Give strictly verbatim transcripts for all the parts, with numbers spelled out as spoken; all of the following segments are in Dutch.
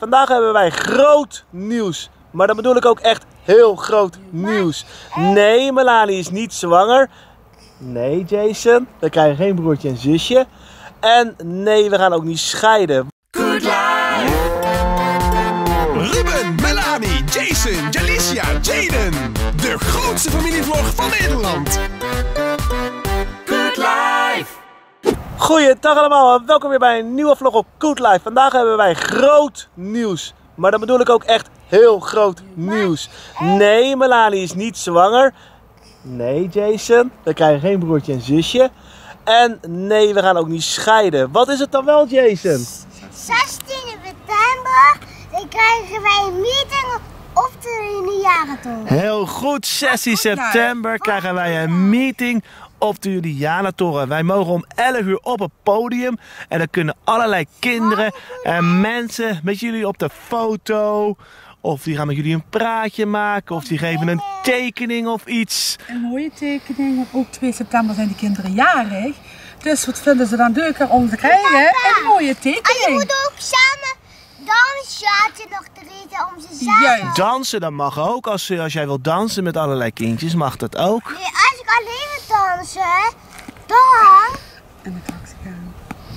Vandaag hebben wij groot nieuws. Maar dat bedoel ik ook echt heel groot nieuws. Nee, Melanie is niet zwanger. Nee, Jason, we krijgen geen broertje en zusje. En nee, we gaan ook niet scheiden. Good life! Ruben, Melanie, Jason, Jalicia, Jaden. De grootste familievlog van Nederland. Good life! Goeiedag allemaal, welkom weer bij een nieuwe vlog op Good Life. Vandaag hebben wij groot nieuws. Maar dat bedoel ik ook echt heel groot nieuws. Nee, Melanie is niet zwanger. Nee, Jason, we krijgen geen broertje en zusje. En nee, we gaan ook niet scheiden. Wat is het dan wel, Jason? zestien september, dan krijgen wij een meeting op de Julianatoren. Heel goed, zestien september krijgen wij een meeting op de Julianatoren. Wij mogen om elf uur op het podium. En dan kunnen allerlei kinderen en mensen met jullie op de foto. Of die gaan met jullie een praatje maken. Of die geven een tekening of iets. Een mooie tekening, want ook twee september zijn die kinderen jarig. Dus wat vinden ze dan leuker om te krijgen? Een mooie tekening. En je moet ook samen dansen, had je nog te reden om ze samen. Juist. Dansen, dat mag ook. Als, als jij wilt dansen met allerlei kindjes, mag dat ook. Nee, als ik alleen wil dansen, dan... En de taxi gaan.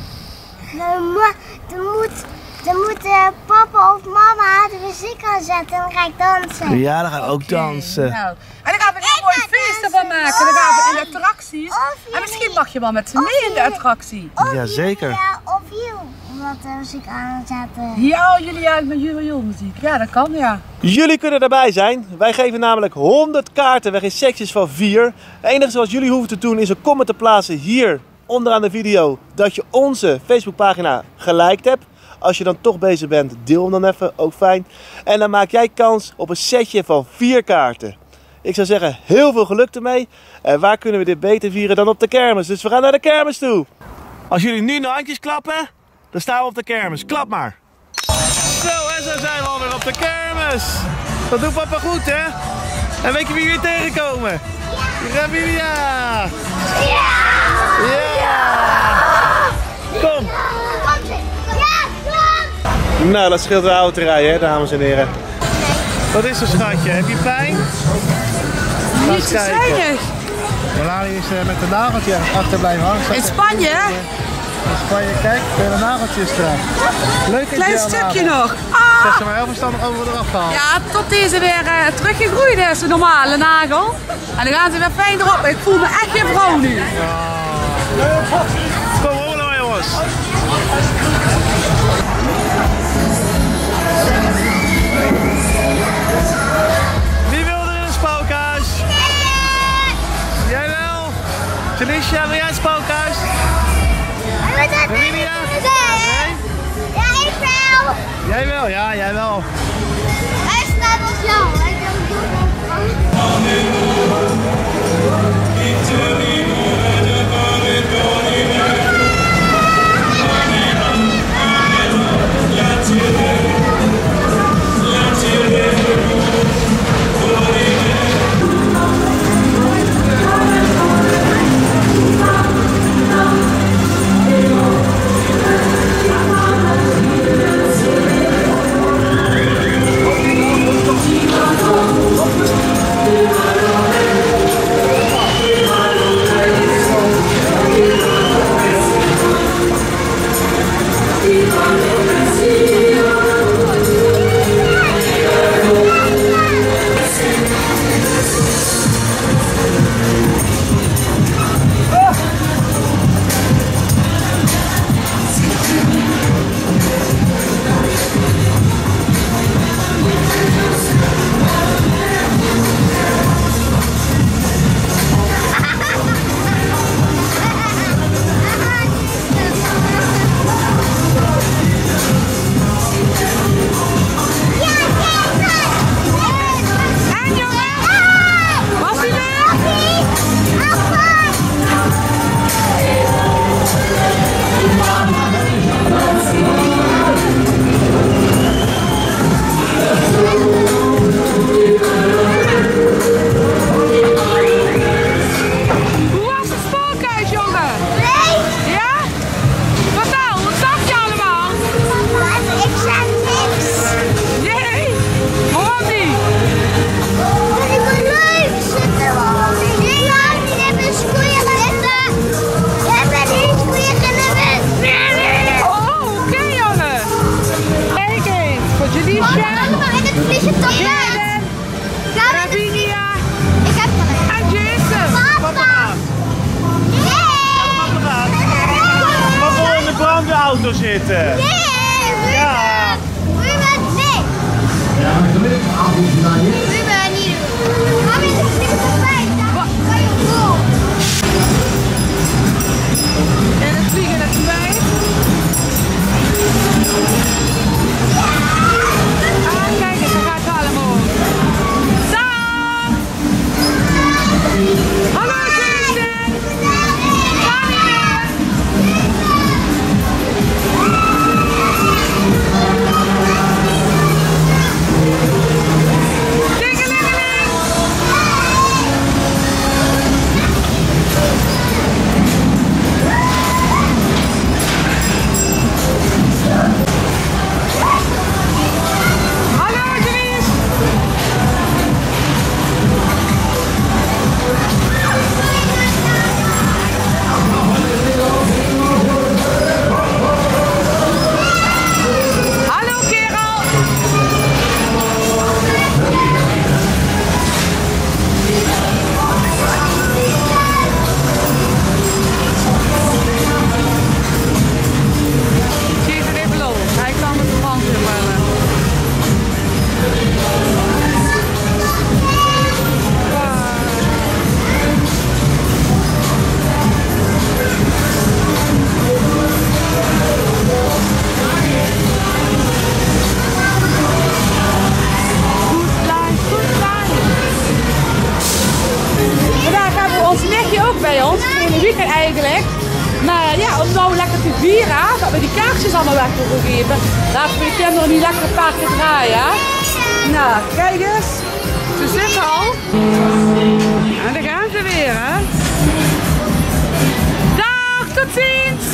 Dan, mo- dan moet, dan moet uh, papa of mama de muziek aanzetten en dan ga ik dansen. Ja, dan gaan we ook Oké, dansen. nou. En dan gaan we een heel mooi feest ervan maken. Dan gaan we in de attracties. En misschien mag je wel met ze mee in de attractie. Jazeker. Ja, of you, omdat de muziek aanzetten. Ja, jullie uit met jullie muziek. Ja, dat kan, ja. Jullie kunnen erbij zijn. Wij geven namelijk honderd kaarten weg in secties van vier. Het enige wat jullie hoeven te doen is een comment te plaatsen hier onderaan de video dat je onze Facebookpagina geliked hebt. Als je dan toch bezig bent, deel hem dan even, ook fijn. En dan maak jij kans op een setje van vier kaarten. Ik zou zeggen, heel veel geluk ermee. En waar kunnen we dit beter vieren dan op de kermis? Dus we gaan naar de kermis toe. Als jullie nu de handjes klappen, dan staan we op de kermis. Klap maar. Zo, en zo zijn we alweer op de kermis. Dat doet papa goed, hè? En weet je wie we weer tegenkomen? Ravinia! Ja! Ja! Kom! Nou, dat scheelt de auto rijden, hè, dames en heren. Wat is er, schatje? Heb je pijn? Niet te zuinig. Melanie is uh, met de nageltje achter blijven hangen. In Spanje, hè? In Spanje, kijk, de nageltjes eraf. Leuk dat Klein je stukje nagel. nog. Ah! Zeg ze maar heel verstandig over eraf gehaald. Ja, tot deze weer uh, teruggegroeid is, de normale nagel. En dan gaan ze weer fijn erop. Ik voel me echt geen vrouw nu. Kom, rollen maar, jongens. Wie wil er in een spookhuis? Jij wel? Jalicia, wil jij een spookhuis? Ravinia? Nee? Ja, ik wel. Jij wel, ja, jij wel. Hij is net als jou. Hij kan doen. Thank you. Allemaal in het vliesje toch uit. Ravinia Ik heb het al. en Jason. Papa! Nee! Mag gewoon in de brandweerauto zitten. Nee! Ja. Ruben, nee! Ruben, niet doen. Mami, het is niet voorbij. Dan kan je vol. En het vliegen er voorbij. Ah, kijk eens, daar gaat het allemaal. Dag! Hallo Jason! Ga niet meer! Tingelingeling! Hallo Dries! Hallo kerel! Jason even los, hij kan met de brand bellen. Vandaag hebben we ons nichtje ook bij ons, in weekend eigenlijk. Maar ja, om nou lekker te vieren, dat we die kaarsjes allemaal weg mogen geven, laten we de kinderen niet lekker een paar keer draaien. Hè? Nou, kijk eens. Ze zitten al. En dan gaan ze weer, hè. Dag, tot ziens!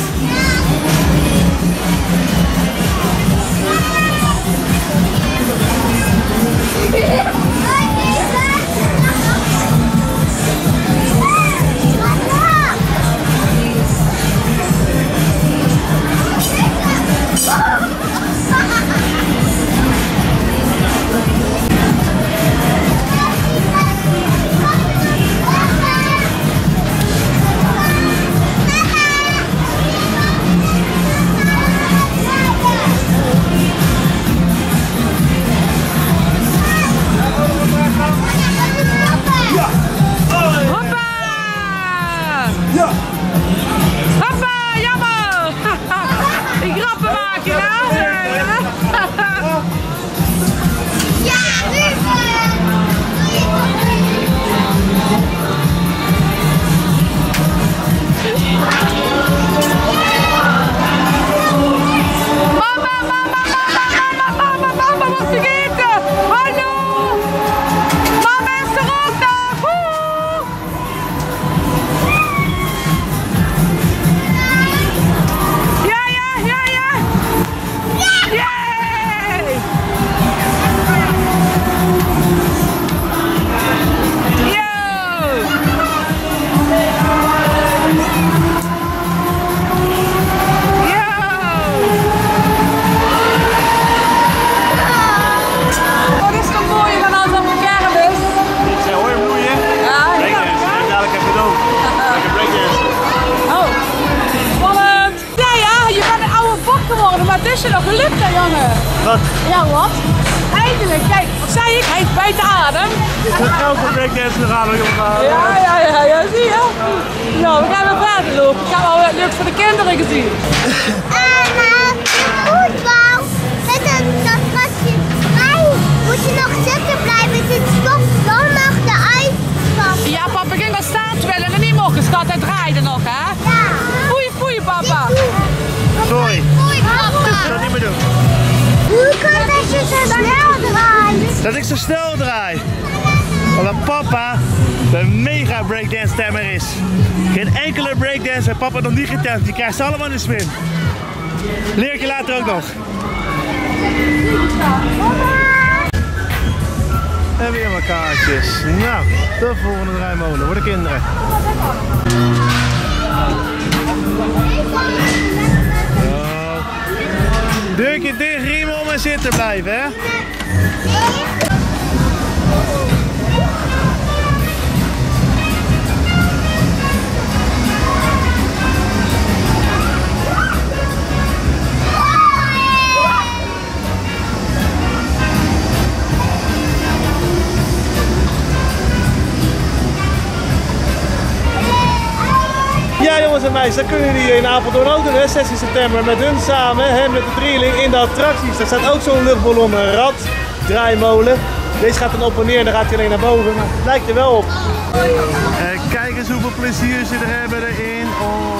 is er nog gelukt, hè, jongen? Wat? Ja, wat? Eindelijk, kijk, wat zei ik? Hij heeft buiten adem. Is dat nou voor breakdance gaan we gaan? Ja, ja, ja, ja, zie je? Nou, we gaan weer verder lopen. Ik heb al wat leuk voor de kinderen gezien. En uh, voetbal, met een dat kastje vrij, moet je nog zitten blijven. Het is stop, dan mag de uitstappen. Ja, papa ging al staan terwijl en niet mocht. Schat, hij draaide nog, hè? Ja. Foei, foei, papa. Sorry. Mooi, papa. Ik zal het niet meer doen. Hoe kan dat je zo snel draait? Dat ik zo snel draai. Omdat papa de mega breakdance stemmer is. Geen enkele breakdance heeft papa nog niet getemd. Die krijgt ze allemaal in de spin. Leer ik je later ook nog. En weer mijn kaartjes. Nou, de volgende draaimolen voor de kinderen. Oh. Deurtje dicht, riem om en zitten blijven, hè? Ja jongens en meisjes, dan kunnen jullie in Apeldoorn ook doen, hè? zestien september met hun samen, hè, met de drieling in de attracties. Daar staat ook zo'n luchtballon, een rad, draaimolen. Deze gaat dan op en neer en dan gaat hij alleen naar boven, maar het lijkt er wel op. En kijk eens hoeveel plezier ze er hebben erin. Oh.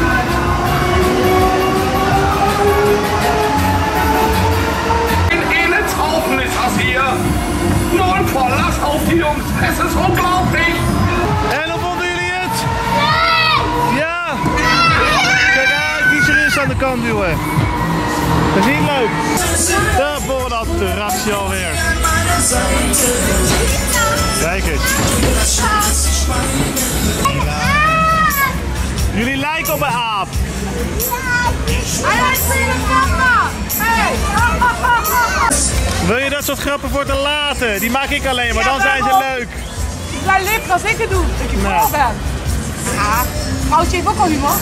In het Haufen ist das hier. Nur ein Verlass auf die Jungs. Es ist unglaublich. En hoe vonden jullie het? Ja! Kijk uit, die serieus aan de kant duwen. Dat is niet leuk. De volgende attractie alweer. Kijk eens. Jullie lijken op een aap. Wil je dat soort grappen voor te laten? Die maak ik alleen, maar dan zijn ze leuk. Ik blijf leuk als ik het doe, dat je vooral bent. Ja, Vrouwtje heeft ook al humor.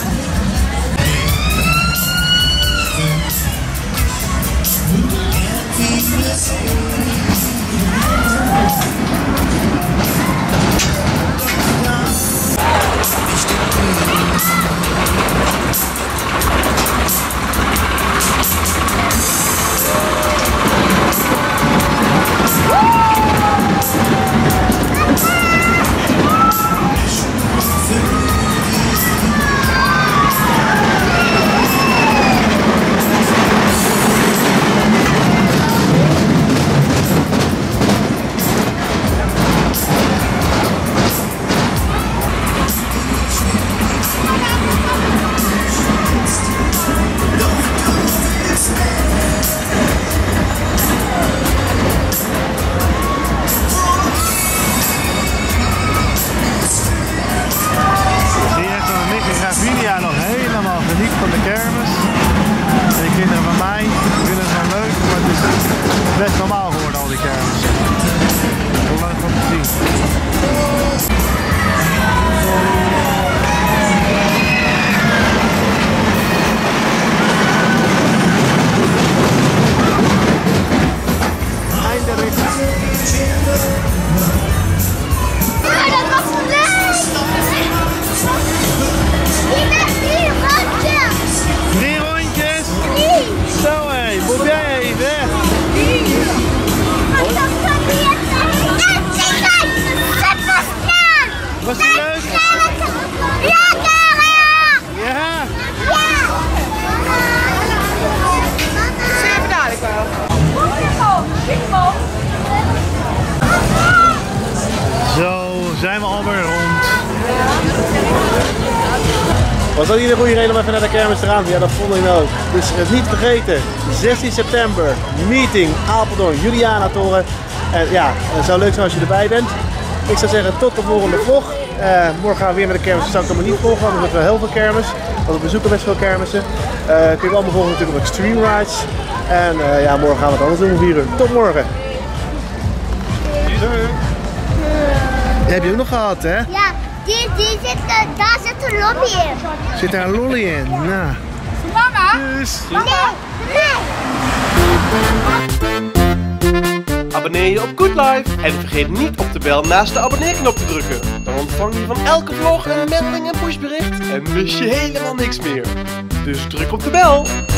Nog helemaal geniet van de kermis. En de kinderen van mij vinden het wel leuk, maar het is best normaal geworden al die kermis. Heel leuk om te zien. Eindelijk. Ja, dat was leuk! Drie rondjes? Zo hé, boef jij even. Was het leuk? Ja, Ja. Zeven dadelijk wel. Zo zijn we alweer rond. Was dat niet een goede reden om even naar de kermis te gaan? Ja, dat vond ik ook. Dus het niet vergeten, zestien september, meeting Apeldoorn, Juliana Toren. En ja, het zou leuk zijn als je erbij bent. Ik zou zeggen tot de volgende vlog. Uh, morgen gaan we weer met de kermis. Dat zou ik allemaal niet volgen, want er zijn wel heel veel kermis. Want we bezoeken best veel kermissen. Uh, kun je allemaal volgen natuurlijk op Extreme Rides. En uh, ja, morgen gaan we het anders doen om vier uur. Tot morgen. Doei. Die heb je ook nog gehad, hè? Ja, die, die zit, uh, daar zit een lobby in. Zit daar een lolly in? Nou. Mama? Dus. Nee, nee. Abonneer je op Good Life en vergeet niet op de bel naast de abonneerknop te drukken. Dan ontvang je van elke vlog een melding en pushbericht en mis je helemaal niks meer. Dus druk op de bel.